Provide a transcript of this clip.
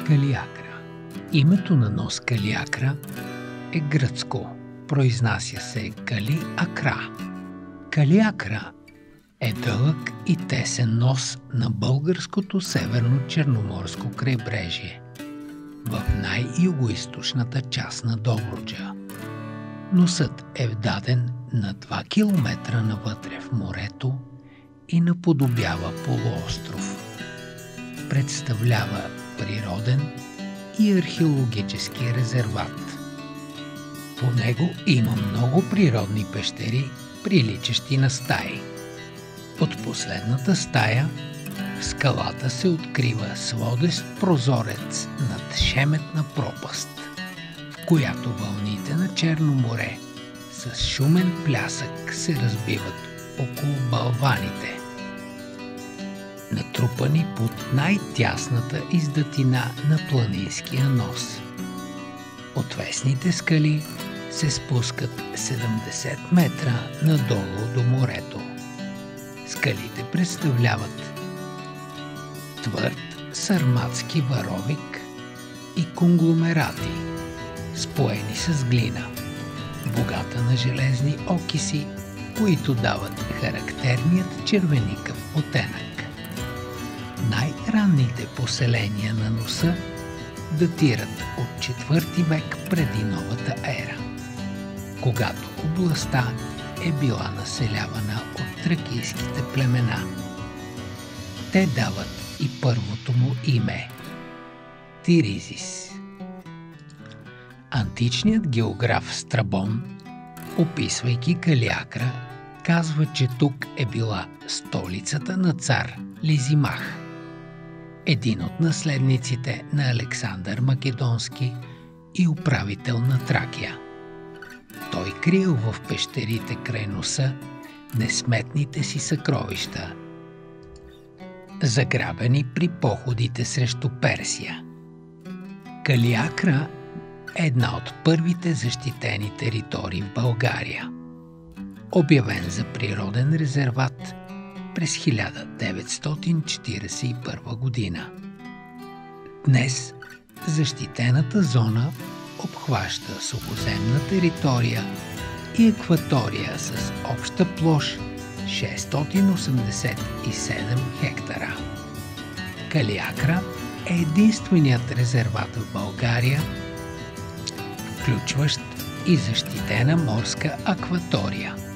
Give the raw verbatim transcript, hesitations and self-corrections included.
Калиакра. Името на нос Калиакра е гръцко. Произнася се Кали-акра. Калиакра е дълъг и тесен нос на българското северно черноморско крайбрежие в най-югоизточната част на Добруджа. Носът е вдаден на два километра навътре в морето и наподобява полуостров. Представлява природен и археологически резерват. По него има много природни пещери, приличащи на стаи. От последната стая в скалата се открива сводест прозорец над шеметна пропаст, в която вълните на Черно море с шумен плясък се разбиват около балваните, натрупани под най-тясната издатина на планинския нос. Отвесните скали се спускат седемдесет метра надолу до морето. Скалите представляват твърд сарматски варовик и конгломерати, споени с глина, богата на железни окиси, които дават характерният червеникав оттенък. Най-ранните поселения на носа датират от четвърти век преди новата ера, когато областта е била населявана от тракийските племена. Те дават и първото му име – Тиризис. Античният географ Страбон, описвайки Калиакра, казва, че тук е била столицата на цар Лизимах, един от наследниците на Александър Македонски и управител на Тракия. Той криел в пещерите край носа несметните си съкровища, заграбени при походите срещу Персия. Калиакра е една от първите защитени територии в България, обявен за природен резерват през хиляда деветстотин четиридесет и първа година. Днес защитената зона обхваща сухоземна територия и акватория с обща площ шестстотин осемдесет и седем хектара. Калиакра е единственият резерват в България, включващ и защитена морска акватория.